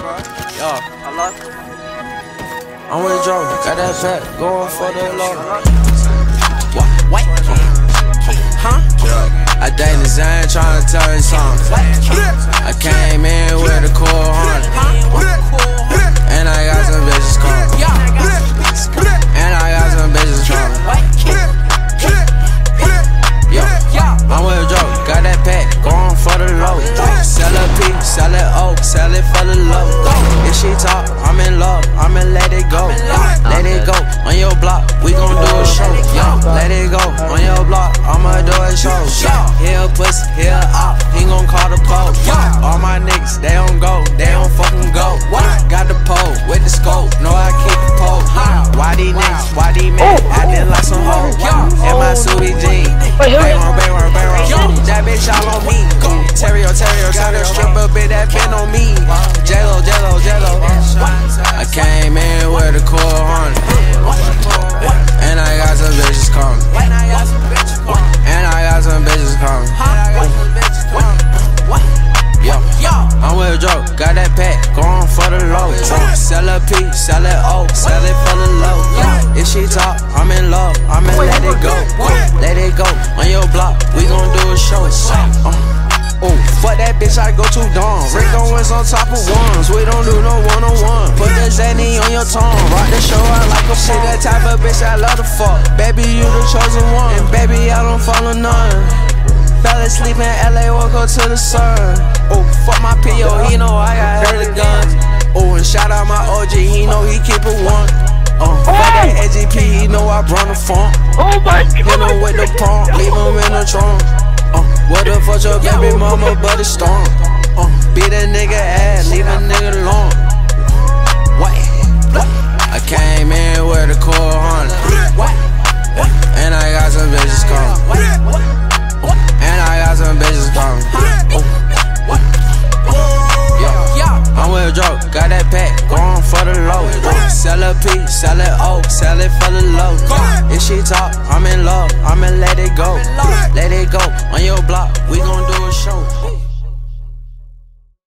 Yo, I'm with Joe, got that fat, going for the low. What? Huh? I dang the Zane, tryna tell you something. I came in with a cool Honda, and I got some bitches coming. And I got some bitches coming. Yo, I'm with Joe, got that pack, going for the low. Sell a P, sell it O, sell it for the low. If she talk, I'm in love, I'ma let it go. Let it go on your block, we gon' do a show. Let it go on your block, I'ma do a show. Here a pussy, here a op, he gon' call the pole. All my niggas, they don't go, they don't fucking go. Got the pole with the scope, know I keep the pole. Why these niggas, why these men acting like some hoes? In my suited jeans, bang. That bitch all on me. Terrio, stripper bitch that been on me. Jello. I came in with a cool Honda, and I got some bitches coming. And I got some bitches coming. Yo, I'm with Joe, got that pack, going for the low. Sell a P, sell it O, sell it for the low. If she talk, I'm in love, I'ma let it go. Let it go on your block, we gon' do a show. Oh, fuck that bitch, I go too dumb. Rico is on top of ones, we don't do no one-on-one. Put the Zanny on your tongue, rock the show out like a shit. That type of bitch I love to fuck. Baby, you the chosen one, and baby, I don't follow none. Fell asleep in LA, woke up to the sun. Oh, fuck my P.O., he know I got hella guns. Oh, and shout out my OG, he know he keep it one. Fuck that AGP, he know I brought the funk. Oh my God. Hit him with the pump, leave him in the trunk. What the fuck your baby mama but it's storm. Beat a nigga ass, leave a nigga alone. What? I came in with a cool Honda, and I got some bitches coming. And I got some bitches coming. I'm with Joe, got that pack, going for the low. Sell a P, sell it O, sell it for the low. If she talk, I'm in love, I'ma let it go. Let it go on your block, we gon' do a show.